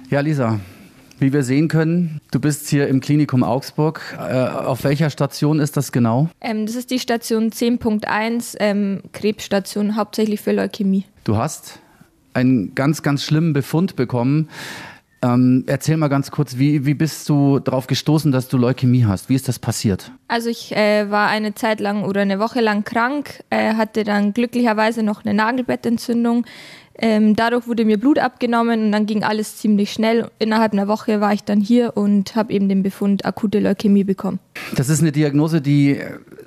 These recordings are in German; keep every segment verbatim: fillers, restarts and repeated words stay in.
Ja, Lisa, wie wir sehen können, du bist hier im Klinikum Augsburg. Äh, auf welcher Station ist das genau? Ähm, das ist die Station zehn Punkt eins, ähm, Krebsstation, hauptsächlich für Leukämie. Du hast einen ganz, ganz schlimmen Befund bekommen. Ähm, erzähl mal ganz kurz, wie, wie bist du darauf gestoßen, dass du Leukämie hast? Wie ist das passiert? Also ich äh, war eine Zeit lang oder eine Woche lang krank, äh, hatte dann glücklicherweise noch eine Nagelbettentzündung. Ähm, dadurch wurde mir Blut abgenommen und dann ging alles ziemlich schnell. Innerhalb einer Woche war ich dann hier und habe eben den Befund akute Leukämie bekommen. Das ist eine Diagnose, die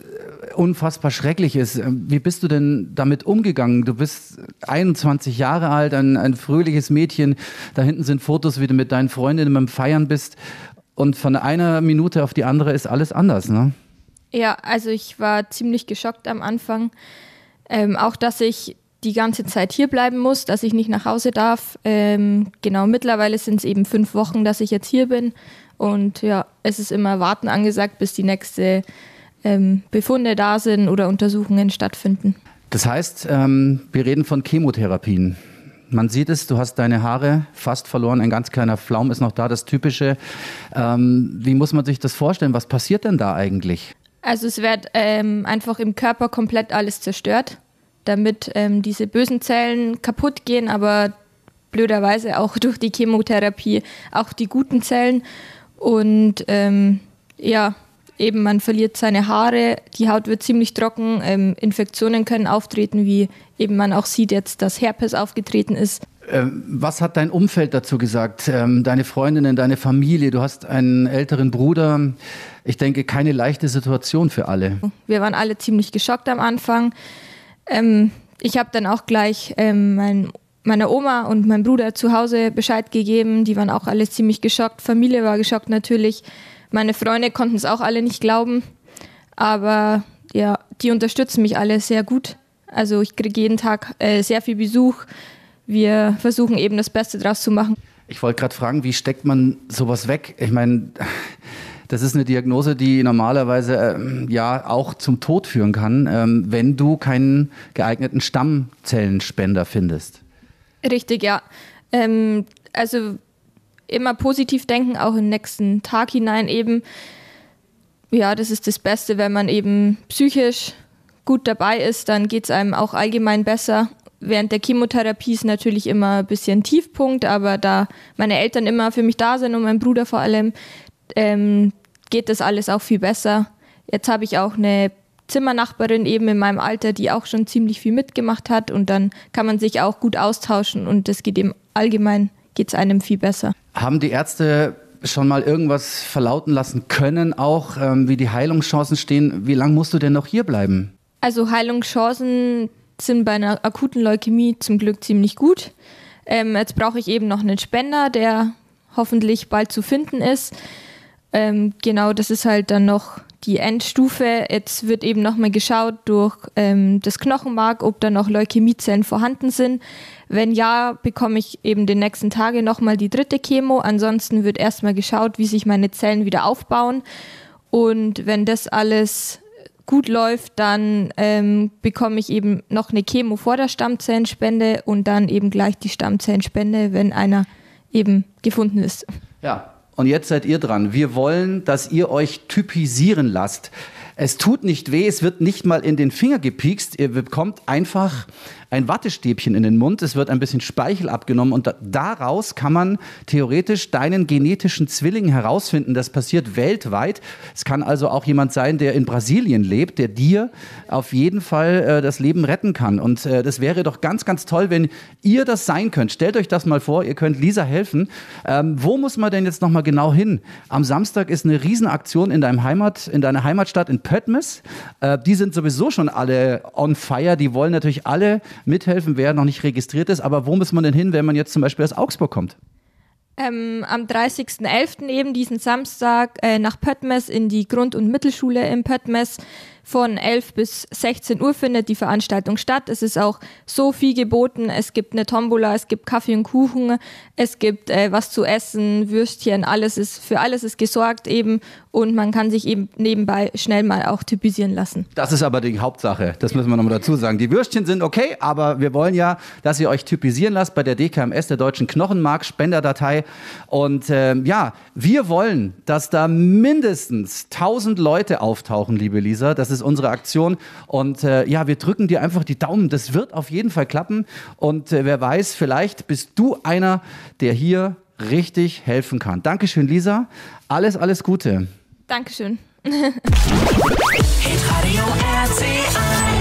unfassbar schrecklich ist. Wie bist du denn damit umgegangen? Du bist einundzwanzig Jahre alt, ein, ein fröhliches Mädchen. Da hinten sind Fotos, wie du mit deinen Freundinnen beim Feiern bist. Und von einer Minute auf die andere ist alles anders, ne? Ja, also ich war ziemlich geschockt am Anfang. Ähm, auch, dass ich die ganze Zeit hier bleiben muss, dass ich nicht nach Hause darf. Ähm, genau, mittlerweile sind es eben fünf Wochen, dass ich jetzt hier bin. Und ja, es ist immer Warten angesagt, bis die nächste ähm, Befunde da sind oder Untersuchungen stattfinden. Das heißt, ähm, wir reden von Chemotherapien. Man sieht es, du hast deine Haare fast verloren, ein ganz kleiner Flaum ist noch da, das Typische. Ähm, wie muss man sich das vorstellen? Was passiert denn da eigentlich? Also es wird ähm, einfach im Körper komplett alles zerstört, damit ähm, diese bösen Zellen kaputt gehen, aber blöderweise auch durch die Chemotherapie auch die guten Zellen. Und ähm, ja, eben man verliert seine Haare, die Haut wird ziemlich trocken, ähm, Infektionen können auftreten, wie eben man auch sieht jetzt, dass Herpes aufgetreten ist. Ähm, was hat dein Umfeld dazu gesagt? Ähm, deine Freundinnen, deine Familie, du hast einen älteren Bruder. Ich denke, keine leichte Situation für alle. Wir waren alle ziemlich geschockt am Anfang. Ähm, ich habe dann auch gleich ähm, mein, meiner Oma und meinem Bruder zu Hause Bescheid gegeben. Die waren auch alle ziemlich geschockt. Familie war geschockt natürlich. Meine Freunde konnten es auch alle nicht glauben. Aber ja, die unterstützen mich alle sehr gut. Also ich kriege jeden Tag äh, sehr viel Besuch. Wir versuchen eben das Beste draus zu machen. Ich wollte gerade fragen, wie steckt man sowas weg? Ich meine, das ist eine Diagnose, die normalerweise äh, ja auch zum Tod führen kann, ähm, wenn du keinen geeigneten Stammzellenspender findest. Richtig, ja. Ähm, also immer positiv denken, auch in den nächsten Tag hinein eben. Ja, das ist das Beste, wenn man eben psychisch gut dabei ist, dann geht es einem auch allgemein besser. Während der Chemotherapie ist natürlich immer ein bisschen Tiefpunkt, aber da meine Eltern immer für mich da sind und mein Bruder vor allem, ähm, geht das alles auch viel besser. Jetzt habe ich auch eine Zimmernachbarin eben in meinem Alter, die auch schon ziemlich viel mitgemacht hat und dann kann man sich auch gut austauschen und das geht eben allgemein, geht es einem viel besser. Haben die Ärzte schon mal irgendwas verlauten lassen können, auch ähm, wie die Heilungschancen stehen? Wie lange musst du denn noch hier bleiben? Also Heilungschancen sind bei einer akuten Leukämie zum Glück ziemlich gut. Ähm, jetzt brauche ich eben noch einen Spender, der hoffentlich bald zu finden ist. Ähm, genau, das ist halt dann noch die Endstufe. Jetzt wird eben nochmal geschaut durch ähm, das Knochenmark, ob da noch Leukämiezellen vorhanden sind. Wenn ja, bekomme ich eben den nächsten Tage nochmal die dritte Chemo. Ansonsten wird erstmal geschaut, wie sich meine Zellen wieder aufbauen. Und wenn das alles gut läuft, dann ähm, bekomme ich eben noch eine Chemo vor der Stammzellenspende und dann eben gleich die Stammzellenspende, wenn einer eben gefunden ist. Ja, und jetzt seid ihr dran. Wir wollen, dass ihr euch typisieren lasst. Es tut nicht weh, es wird nicht mal in den Finger gepiekst. Ihr bekommt einfach ein Wattestäbchen in den Mund, es wird ein bisschen Speichel abgenommen und da, daraus kann man theoretisch deinen genetischen Zwilling herausfinden. Das passiert weltweit. Es kann also auch jemand sein, der in Brasilien lebt, der dir auf jeden Fall äh, das Leben retten kann. Und äh, das wäre doch ganz, ganz toll, wenn ihr das sein könnt. Stellt euch das mal vor, ihr könnt Lisa helfen. Ähm, wo muss man denn jetzt nochmal genau hin? Am Samstag ist eine Riesenaktion in deinem Heimat, in deiner Heimatstadt in Pöttmes. Äh, die sind sowieso schon alle on fire. Die wollen natürlich alle mithelfen, wer noch nicht registriert ist. Aber wo muss man denn hin, wenn man jetzt zum Beispiel aus Augsburg kommt? Ähm, am dreißigsten elften eben diesen Samstag äh, nach Pöttmes in die Grund- und Mittelschule in Pöttmes. Von elf bis sechzehn Uhr findet die Veranstaltung statt. Es ist auch so viel geboten. Es gibt eine Tombola, es gibt Kaffee und Kuchen, es gibt äh, was zu essen, Würstchen, alles ist, für alles ist gesorgt eben und man kann sich eben nebenbei schnell mal auch typisieren lassen. Das ist aber die Hauptsache, das müssen wir nochmal dazu sagen. Die Würstchen sind okay, aber wir wollen ja, dass ihr euch typisieren lasst bei der D K M S, der Deutschen Knochenmark-Spenderdatei. Und ähm, ja, wir wollen, dass da mindestens tausend Leute auftauchen, liebe Lisa. Das ist unsere Aktion. Und äh, ja, wir drücken dir einfach die Daumen. Das wird auf jeden Fall klappen. Und äh, wer weiß, vielleicht bist du einer, der hier richtig helfen kann. Dankeschön, Lisa. Alles, alles Gute. Dankeschön. Hitradio R T eins